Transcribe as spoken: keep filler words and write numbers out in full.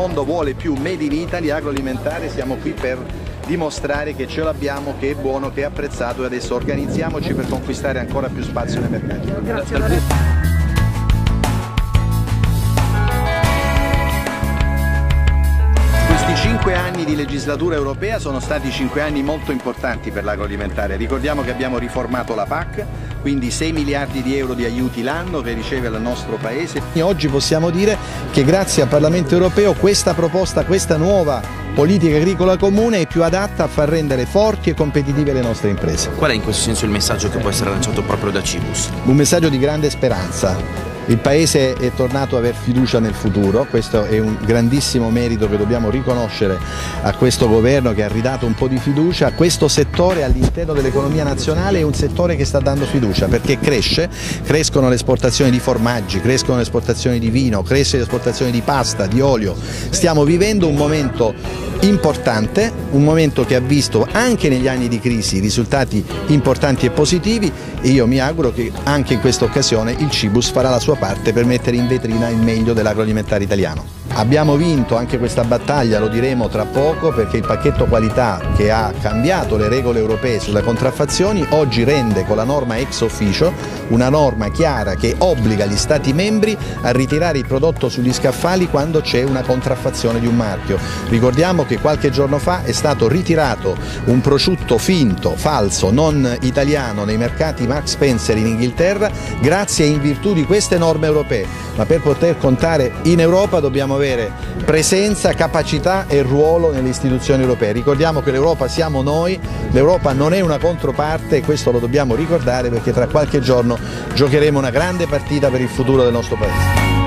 mondo vuole più Made in Italy, agroalimentare, siamo qui per dimostrare che ce l'abbiamo, che è buono, che è apprezzato e adesso organizziamoci per conquistare ancora più spazio nei mercati. Grazie. Questi cinque anni di legislatura europea sono stati cinque anni molto importanti per l'agroalimentare. Ricordiamo che abbiamo riformato la P A C, quindi sei miliardi di euro di aiuti l'anno che riceve il nostro Paese. E oggi possiamo dire che grazie al Parlamento europeo questa proposta, questa nuova politica agricola comune è più adatta a far rendere forti e competitive le nostre imprese. Qual è in questo senso il messaggio che può essere lanciato proprio da Cibus? Un messaggio di grande speranza. Il Paese è tornato ad aver fiducia nel futuro, questo è un grandissimo merito che dobbiamo riconoscere a questo governo che ha ridato un po' di fiducia. Questo settore all'interno dell'economia nazionale è un settore che sta dando fiducia perché cresce, crescono le esportazioni di formaggi, crescono le esportazioni di vino, cresce le esportazioni di pasta, di olio. Stiamo vivendo un momento importante, un momento che ha visto anche negli anni di crisi risultati importanti e positivi e io mi auguro che anche in questa occasione il Cibus farà la sua parte per mettere in vetrina il meglio dell'agroalimentare italiano. Abbiamo vinto anche questa battaglia, lo diremo tra poco, perché il pacchetto qualità che ha cambiato le regole europee sulle contraffazioni oggi rende con la norma ex officio una norma chiara che obbliga gli Stati membri a ritirare il prodotto sugli scaffali quando c'è una contraffazione di un marchio. Ricordiamo che qualche giorno fa è stato ritirato un prosciutto finto, falso, non italiano nei mercati Marks Spencer in Inghilterra grazie e in virtù di queste norme europee, ma per poter contare in Europa dobbiamo avere presenza, capacità e ruolo nelle istituzioni europee. Ricordiamo che l'Europa siamo noi, l'Europa non è una controparte e questo lo dobbiamo ricordare perché tra qualche giorno giocheremo una grande partita per il futuro del nostro Paese.